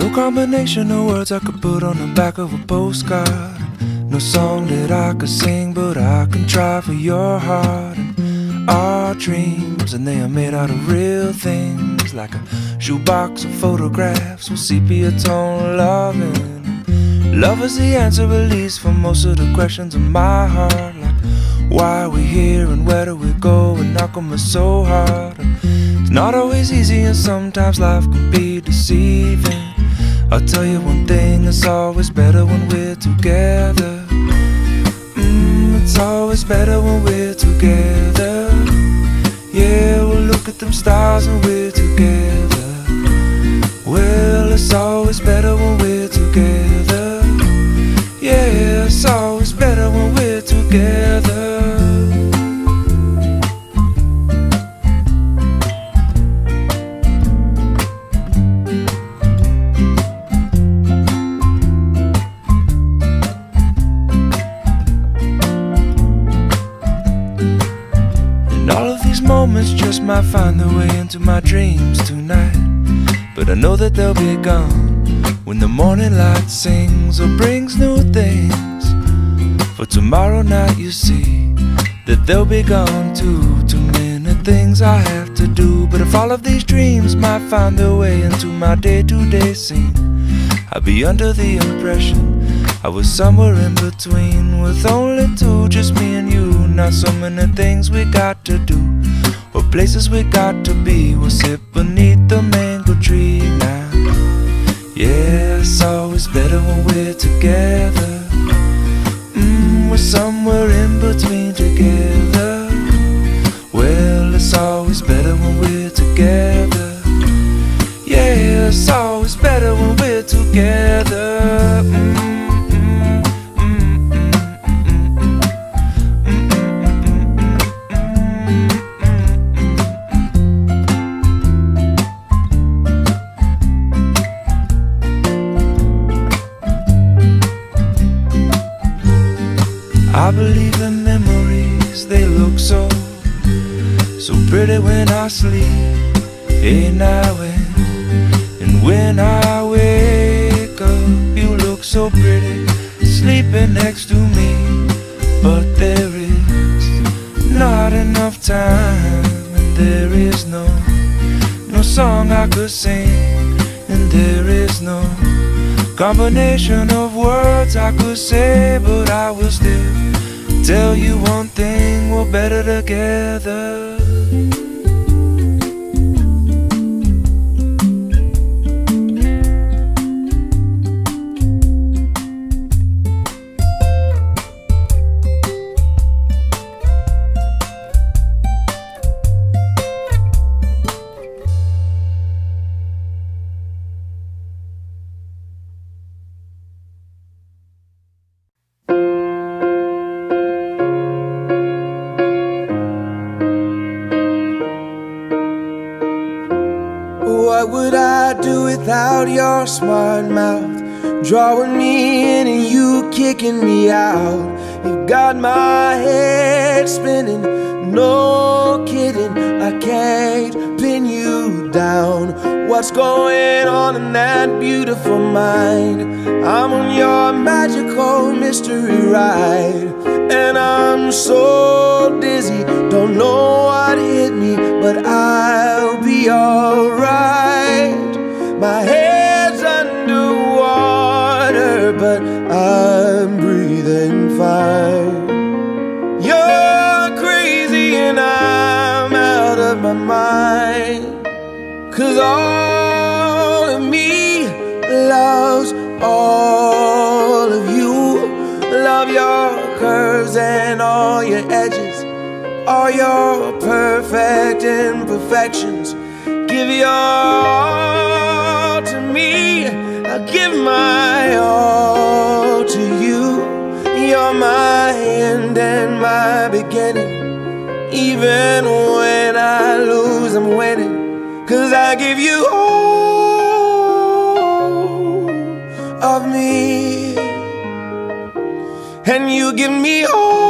No combination of words I could put on the back of a postcard. No song that I could sing, but I can try for your heart. And our dreams, and they are made out of real things, like a shoebox of photographs with sepia tone loving. Love is the answer, at least, for most of the questions in my heart, like why are we here and where do we go, and how come it's so hard. And it's not always easy, and sometimes life can be deceiving. I'll tell you one thing, it's always better when we're together. It's always better when we're together. Yeah, we'll look at them stars when we're together. Well, it's always better when we're together. Yeah, it's always better when we're together. Moments just might find their way into my dreams tonight, but I know that they'll be gone when the morning light sings or brings new things. For tomorrow night you see that they'll be gone too. Too many things I have to do, but if all of these dreams might find their way into my day-to-day scene, I'd be under the impression I was somewhere in between, with only two, just me and you. Not so many things we got to do, or places we got to be. We'll sit beneath the mango tree now. Yeah, it's always better when we're together. We're somewhere in between together. Well, it's always better when we're together. Yeah, it's always better when we're together. I believe in memories, they look so pretty when I sleep. Hey now and when I wake up, you look so pretty sleeping next to me. But there is not enough time, and there is no song I could sing, and there is no combination of words I could say, but I will still tell you one thing, we're better together. What would I do without your smart mouth, drawing me in and you kicking me out? You've got my head spinning, no kidding, I can't pin you down. What's going on in that beautiful mind? I'm on your magical mystery ride, and I'm so dizzy, don't know what hit me, but I'll be alright. My head's underwater, but I'm breathing fine. You're crazy and I'm out of my mind, 'cause all of me loves all of you. Love your curves and all your edges, all your perfect imperfections. Give your all to me, I'll give my all to you. You're my end and my beginning. Even when I lose, I'm winning, 'cause I give you all of me, and you give me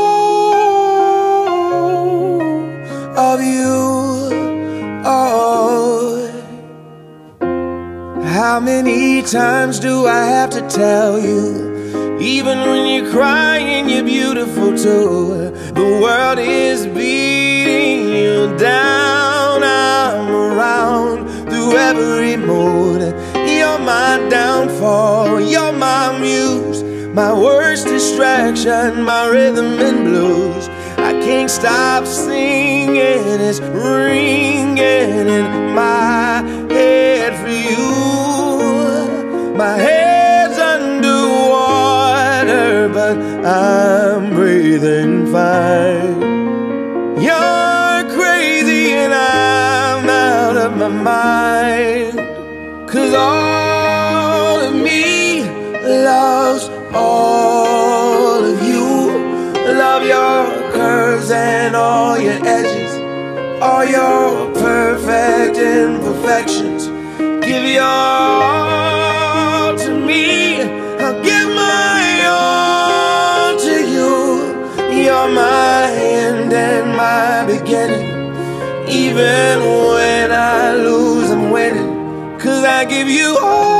all of you. Oh, how many times do I have to tell you? Even when you're crying, you're beautiful too. The world is beating you down. I'm around through every mood. You're my downfall, you're my muse, my worst distraction, my rhythm and blues. I can't stop singing, it's ringing in my head for you. My head's underwater, but I'm breathing fine. You're crazy and I'm out of my mind. 'Cause all of me loves all of you. Love your curves and all your edges, all your perfect imperfections. Give your all to me, I'll give my all to you. You're my end and my beginning. Even when I lose, I'm winning. 'Cause I give you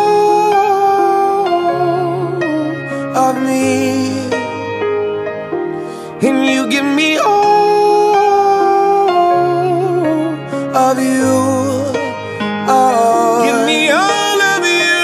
all of me, and you give me all of you. Oh, give me all of you.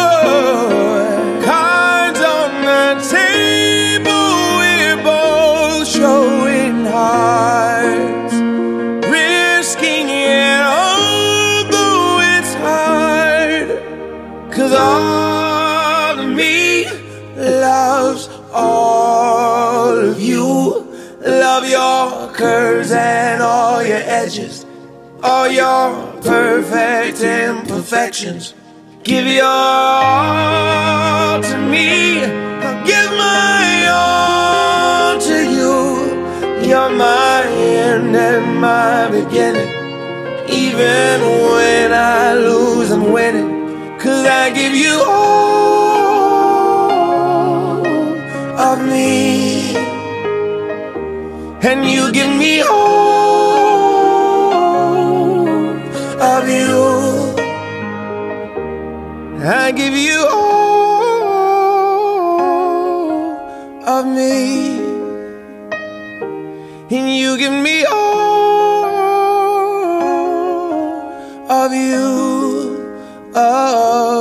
Cards on the table, we're both showing hearts, risking it although it's hard. 'Cause all of me loves all of you. Love your curves and all your edges, all your perfect imperfections. Give your all to me, I'll give my all to you. You're my end and my beginning. Even when I lose, I'm winning. 'Cause I give you all of me, and you give me all of you. I give you all of me, and you give me all of you. Oh.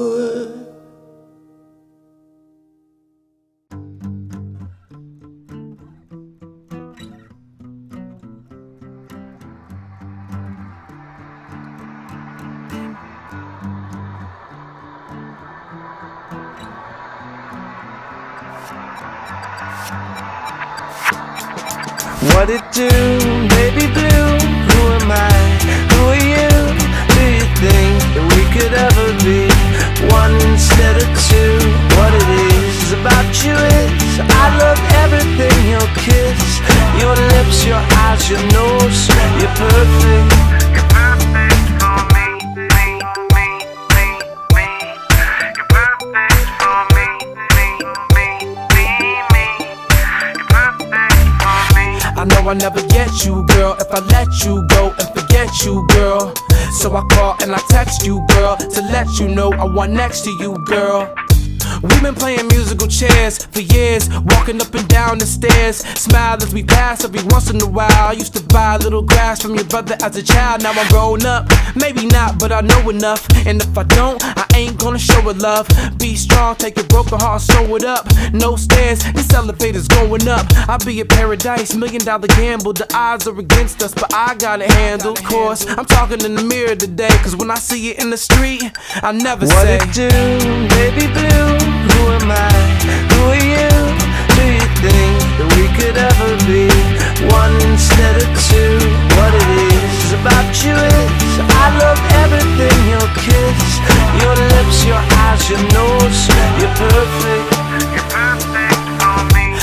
What it do, baby blue? Who am I? Who are you? Do you think that we could ever be one instead of two? What it is about you is I love everything, your kiss, your lips, your eyes, your nose. You're perfect. You're perfect for me, me, me, me, me. You're perfect for me, me, me, me, me. You're perfect for me. I know I never get you, girl, if I let you go and forget you, girl. So I call and I text you, girl, to let you know I want next to you, girl. We've been playing musical chairs for years, walking up and down the stairs. Smile as we pass every once in a while. I used to buy a little grass from your brother as a child. Now I'm grown up, maybe not, but I know enough. And if I don't, I ain't gonna show it love. Be strong, take your broken heart, sew it up. No stairs, this elevator's going up. I'll be in paradise, $1 million gamble. The odds are against us, but I got it handled. Of course, I'm talking in the mirror today, cause when I see it in the street, I never say, what it do, baby blue? Who am I? Who are you? Do you think that we could ever be one instead of two? What it is about you is I love everything, your kiss, your lips, your eyes, your nose. You're perfect. You're perfect for me. I know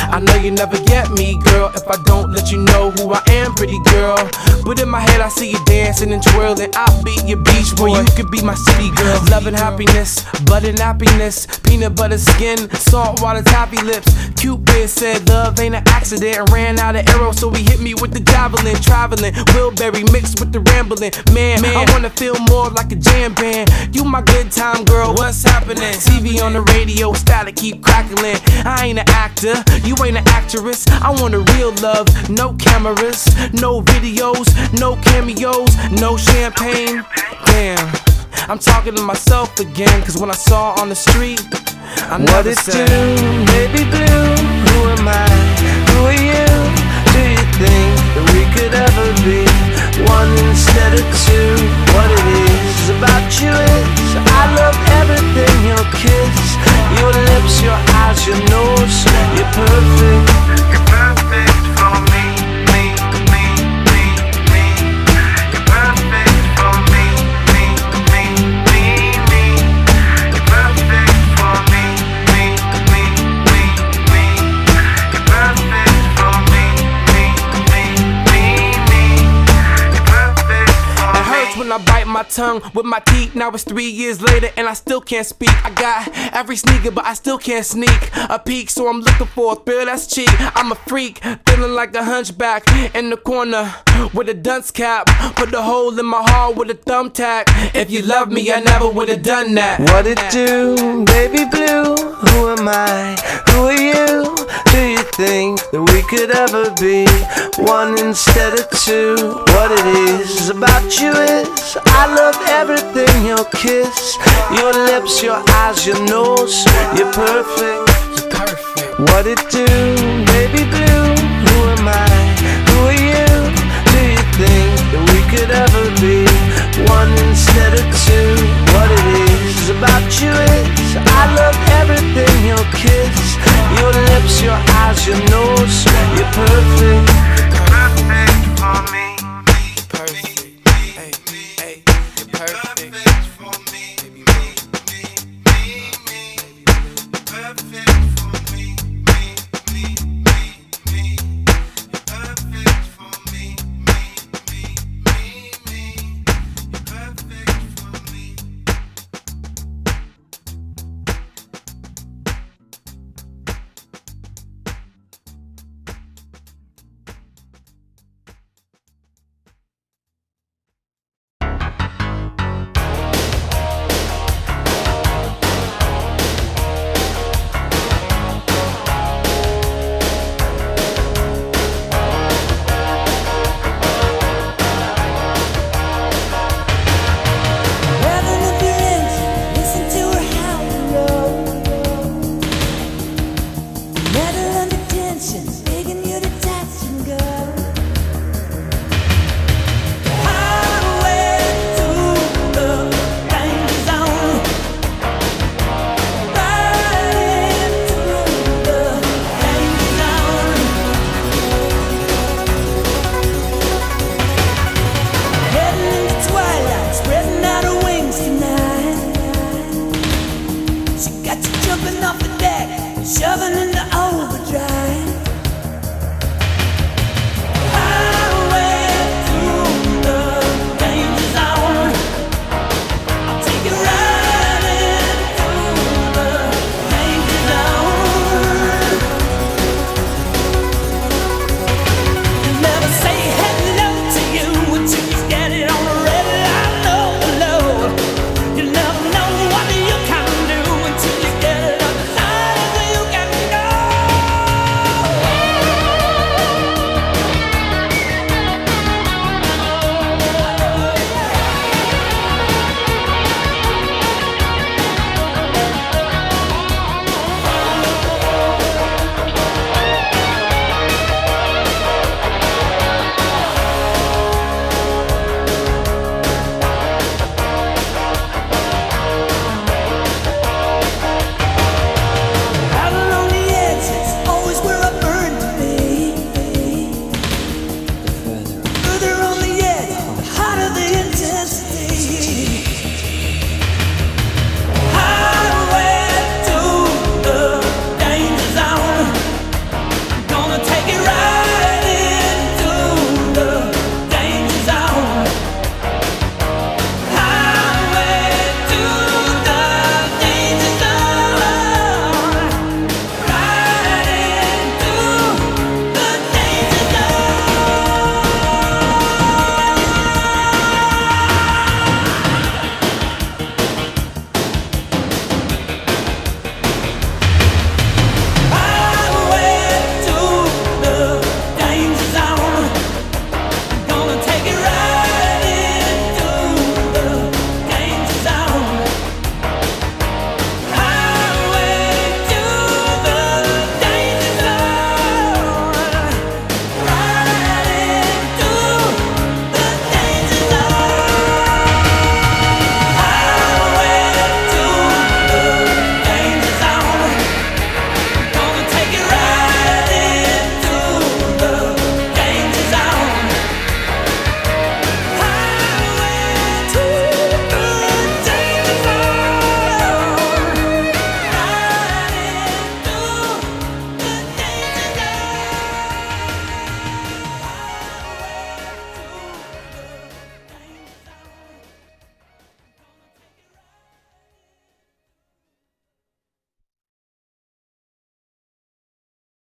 you never get me, girl, if I don't let you know who I am, pretty girl. But in my head I see you dancing and twirling. I'll be your beach boy, you could be my city girl. Love and happiness, butt and happiness, peanut butter skin, salt water taffy lips. Cupid said love ain't an accident and ran out of arrows, so he hit me with the javelin. Traveling, Wilberry mixed with the rambling. Man, I wanna feel more like a jam band. You my good time girl, what's happening? TV on the radio, static keep crackling. I ain't an actor, you ain't an actress. I want a real love, no cameras, no videos, no cameos, no champagne. Damn, I'm talking to myself again, cause when I saw on the street, I never said, what it do, baby blue? Who am I? Who are you? Do you think that we could ever be one instead of two? What it is about you is I love everything, your kiss, your lips, your eyes, your nose. You're perfect. You're perfect for me, me, me, me, me. You're perfect for me, me, me, me, me. You're perfect for me, me, me, me, me. You're perfect for me, me, me, me, me. You're perfect for me. It hurts when I bite my tongue with my teeth. Now it's 3 years later and I still can't speak. I got every sneaker but I still can't sneak a peek, so I'm looking for a thrill that's cheap. I'm a freak, feeling like a hunchback in the corner with a dunce cap. Put a hole in my heart with a thumbtack. If you love me, I never would've done that. What it do, baby blue? Who am I? Who are you? Do you think that we could ever be one instead of two? What it is about you is I love everything, your kiss, your lips, your eyes, your nose. You're perfect. What it do, baby blue?